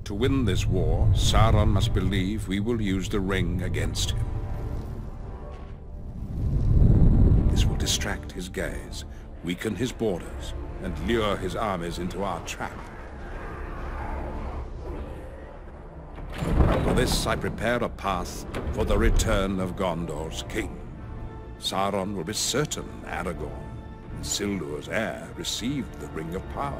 To win this war, Sauron must believe we will use the ring against him. This will distract his gaze, weaken his borders, and lure his armies into our trap. For this I prepare a path for the return of Gondor's king. Sauron will be certain Aragorn, Isildur's heir, received the Ring of Power.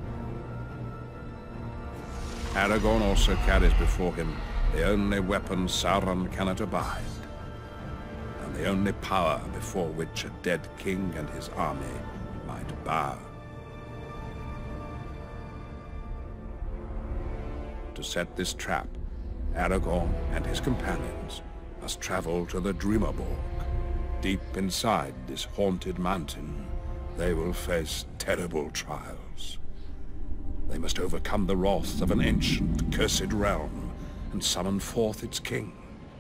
Aragorn also carries before him the only weapon Sauron cannot abide, and the only power before which a dead king and his army might bow. To set this trap, Aragorn and his companions must travel to the Dreamerborg. Deep inside this haunted mountain, they will face terrible trials. They must overcome the wrath of an ancient, cursed realm and summon forth its king.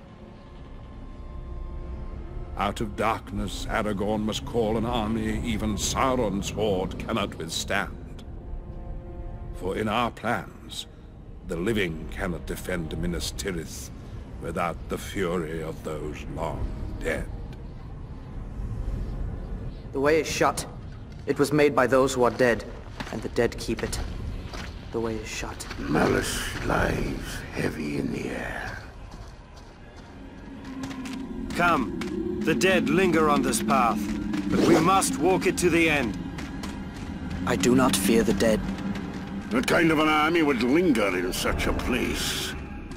Out of darkness, Aragorn must call an army even Sauron's horde cannot withstand. For in our plans, the living cannot defend Minas Tirith without the fury of those long dead. The way is shut. It was made by those who are dead, and the dead keep it. The way is shut. Malice lies heavy in the air. Come. The dead linger on this path, but we must walk it to the end. I do not fear the dead. What kind of an army would linger in such a place?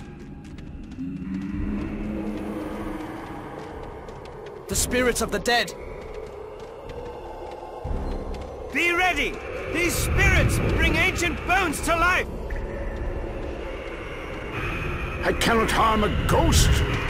The spirits of the dead! Be ready! These spirits bring ancient bones to life! I cannot harm a ghost!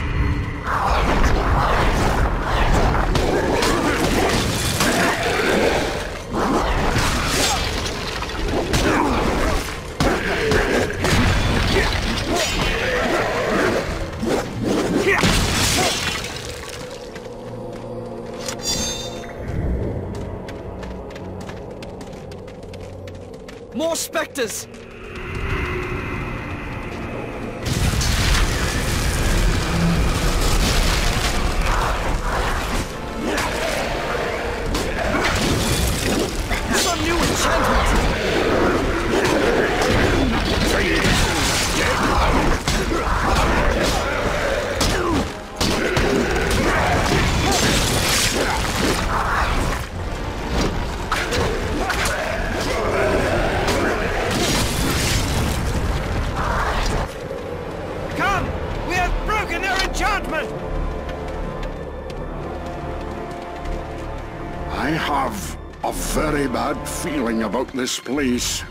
More specters! Some new enchantment! I have a very bad feeling about this place.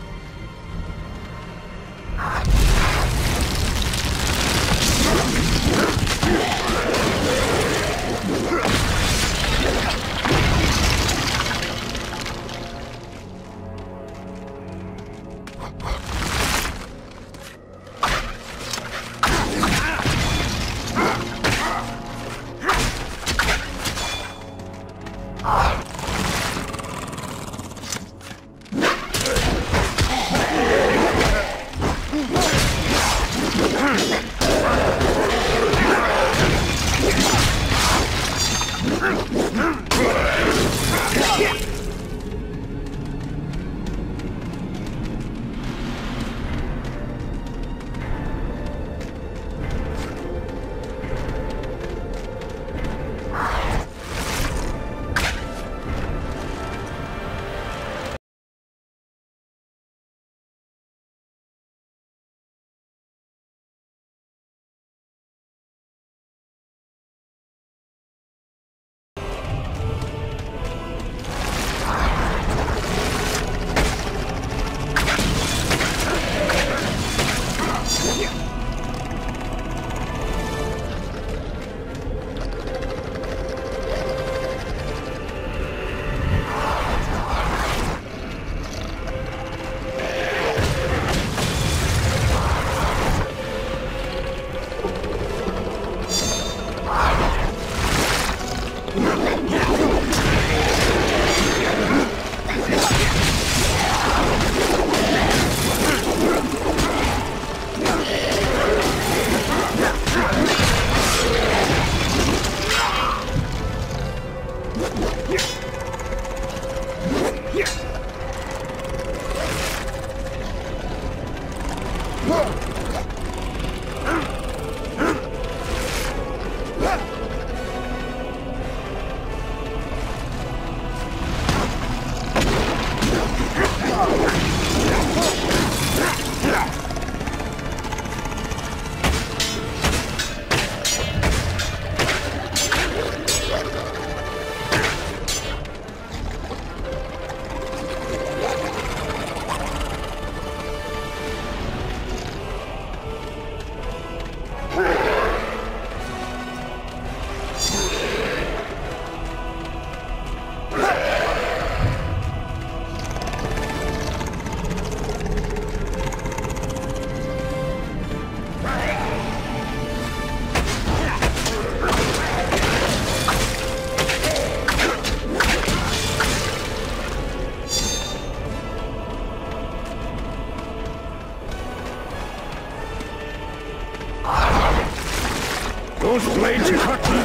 Those blades cut me.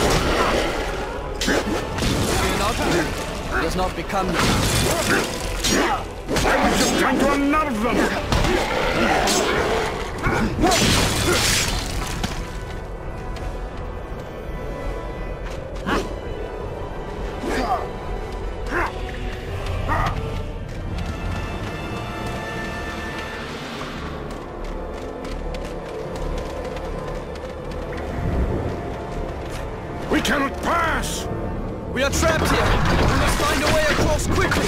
Fear not. It does not become you. I was just trying to unnerve them. We cannot pass! We are trapped here. We must find a way across quickly.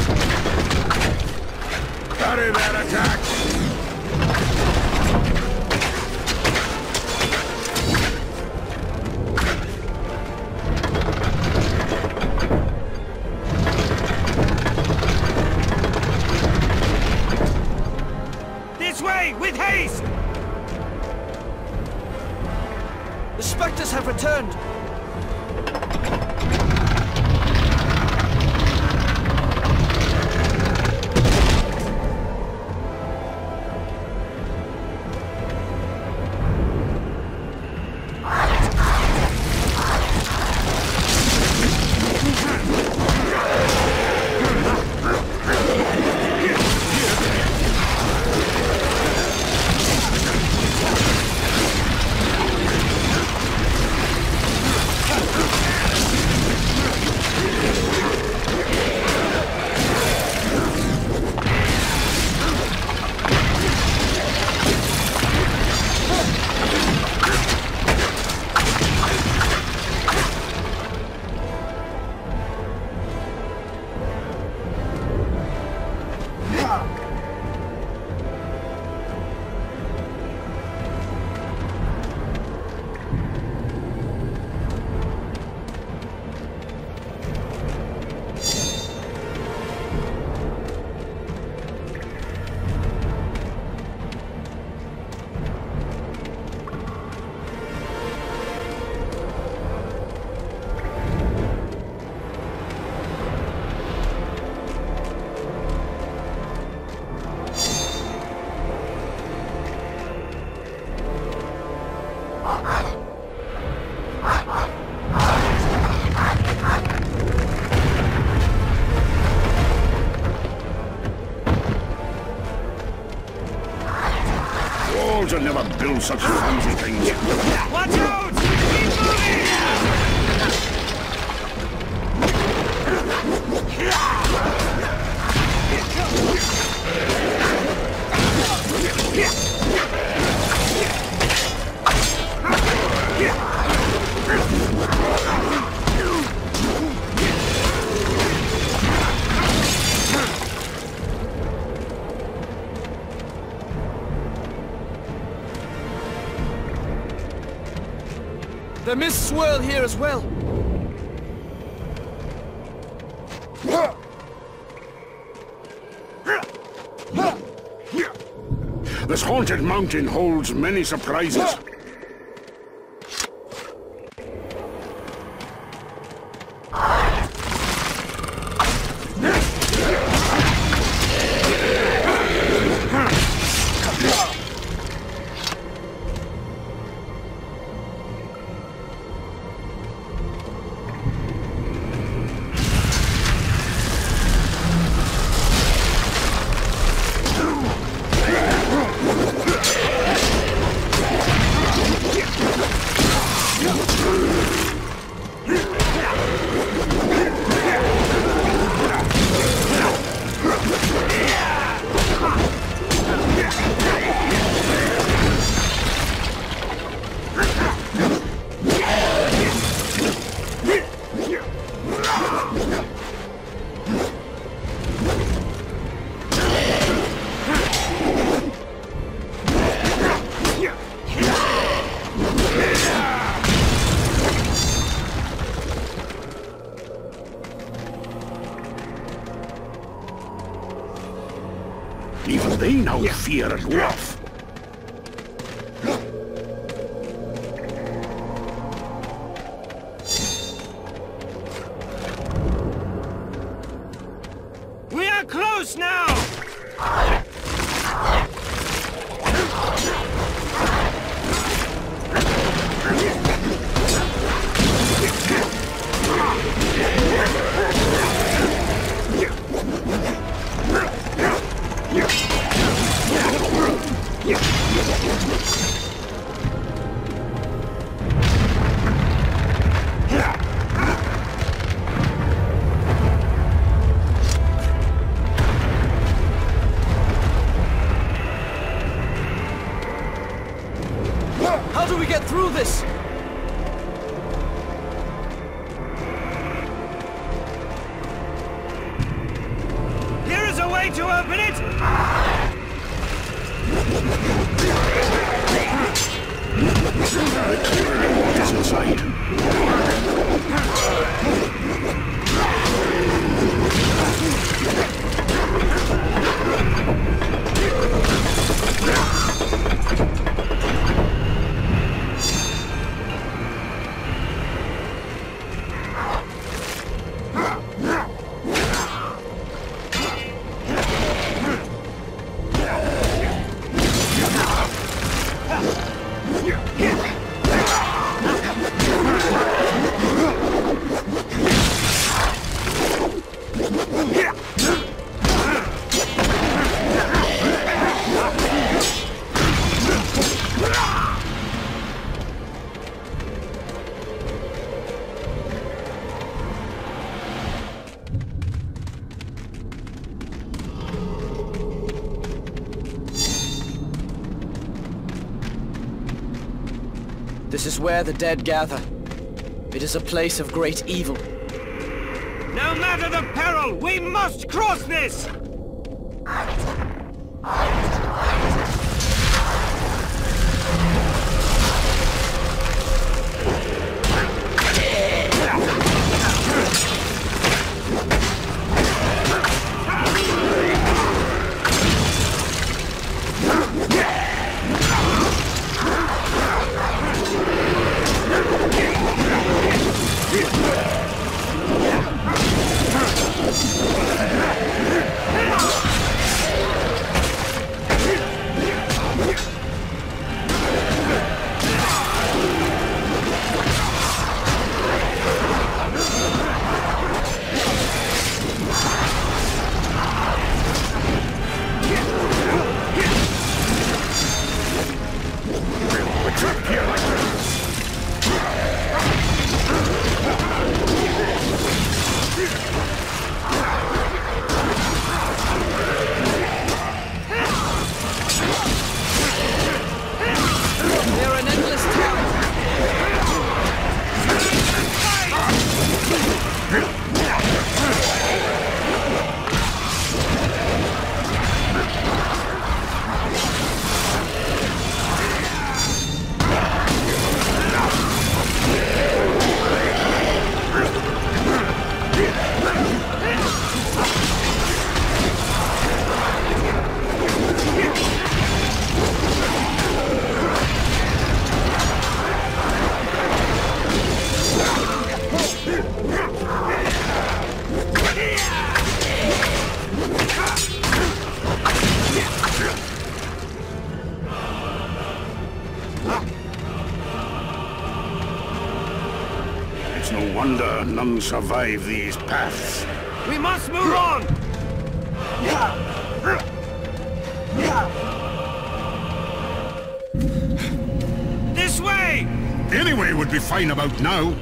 Parry that attack! This way, with haste! The specters have returned. Walls will never build such flimsy things. Watch out! Keep moving! The mists swirl here as well. This haunted mountain holds many surprises. they now fear a dwarf? We are close now! How do we get through this? Here is a way to open it! What is inside? This is where the dead gather. It is a place of great evil. No matter the peril, we must cross this! They're an endless tower. It's no wonder none survive these paths. We must move on! This way! Any way would be fine about now.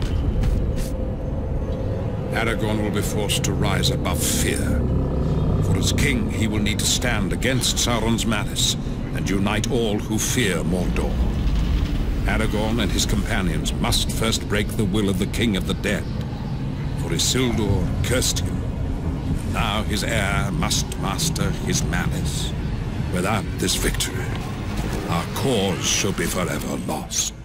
Aragorn will be forced to rise above fear. For as king, he will need to stand against Sauron's malice and unite all who fear Mordor. Aragorn and his companions must first break the will of the King of the Dead. For Isildur cursed him. Now his heir must master his malice. Without this victory, our cause shall be forever lost.